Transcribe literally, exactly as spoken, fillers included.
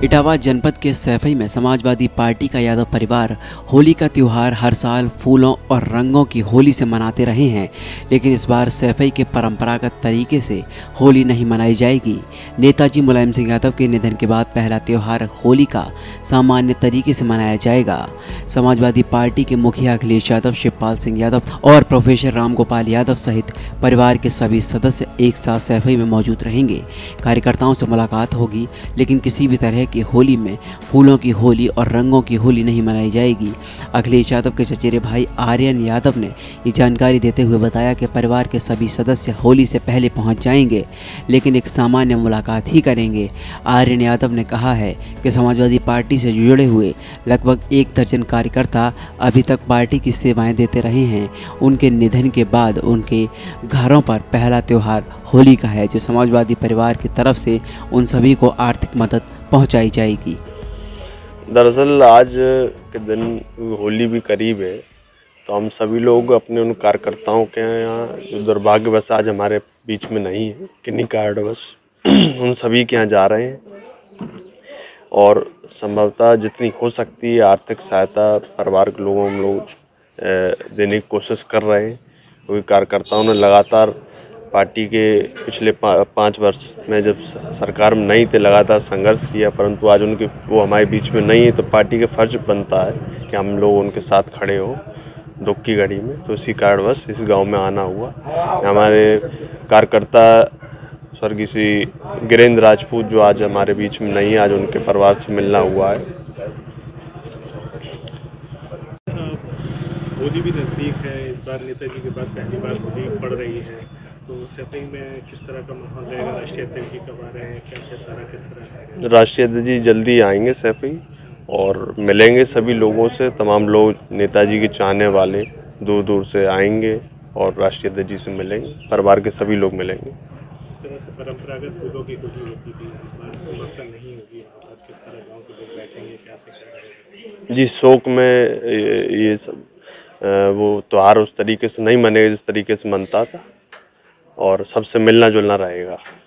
इटावा जनपद के सैफई में समाजवादी पार्टी का यादव परिवार होली का त्यौहार हर साल फूलों और रंगों की होली से मनाते रहे हैं, लेकिन इस बार सैफई के परंपरागत तरीके से होली नहीं मनाई जाएगी। नेताजी मुलायम सिंह यादव के निधन के बाद पहला त्यौहार होली का सामान्य तरीके से मनाया जाएगा। समाजवादी पार्टी के मुखिया अखिलेश यादव, शिवपाल सिंह यादव और प्रोफेसर राम गोपाल यादव सहित परिवार के सभी सदस्य एक साथ सैफई में मौजूद रहेंगे। कार्यकर्ताओं से मुलाकात होगी, लेकिन किसी भी तरह की होली में फूलों की होली और रंगों की होली नहीं मनाई जाएगी। अखिलेश यादव के चचेरे भाई आर्यन यादव ने ये जानकारी देते हुए बताया कि परिवार के सभी सदस्य होली से पहले पहुंच जाएंगे, लेकिन एक सामान्य मुलाकात ही करेंगे। आर्यन यादव ने कहा है कि समाजवादी पार्टी से जुड़े हुए लगभग एक दर्जन कार्यकर्ता अभी तक पार्टी की सेवाएं देते रहे हैं। उनके निधन के बाद उनके घरों पर पहला त्यौहार होली का है, जो समाजवादी परिवार की तरफ से उन सभी को आर्थिक मदद पहुंचाई जाएगी। दरअसल आज के दिन होली भी करीब है, तो हम सभी लोग अपने उन कार्यकर्ताओं के यहाँ जो दुर्भाग्यवश आज हमारे बीच में नहीं है, किन्हीं कारणवश उन सभी के यहाँ जा रहे हैं और संभवतः जितनी हो सकती है आर्थिक सहायता परिवार के लोगों हम लोग देने की कोशिश कर रहे हैं, क्योंकि कार्यकर्ताओं ने लगातार पार्टी के पिछले पा, पाँच वर्ष में जब सरकार में नहीं थे लगातार संघर्ष किया, परंतु आज उनके वो हमारे बीच में नहीं है, तो पार्टी के फर्ज बनता है कि हम लोग उनके साथ खड़े हों दुख की घड़ी में। तो इसी कारणवश इस गांव में आना हुआ। हमारे कार्यकर्ता स्वर्गीय श्री गिरेंद्र राजपूत जो आज हमारे बीच में नहीं है, आज उनके परिवार से मिलना हुआ है। होली भी नज़दीक है, इस बार नेताजी के बाद पहली बार होली पड़ रही है, तो सैफई में किस तरह का माहौल रहेगा? राष्ट्रीय अध्यक्ष जी कब आ रहे हैं, क्या क्या सारा किस तरह रहेगा? राष्ट्रीय अध्यक्ष जी जल्दी आएंगे सैफई और मिलेंगे सभी लोगों से। तमाम लोग नेताजी के चाहने वाले दूर दूर से आएंगे और राष्ट्रीय अध्यक्ष जी से मिलेंगे, परिवार के सभी लोग मिलेंगे। इस तरह से परंपरागत फूलों की होली होती थी, इस बार समर्थन नहीं होगी, किस तरह गाँव के लोग बैठेंगे, क्या से क्या रहेगा? जी, शोक में ये सब वो त्यौहार उस तरीके से नहीं मनेगा जिस तरीके से मनता था, और सबसे मिलना जुलना रहेगा।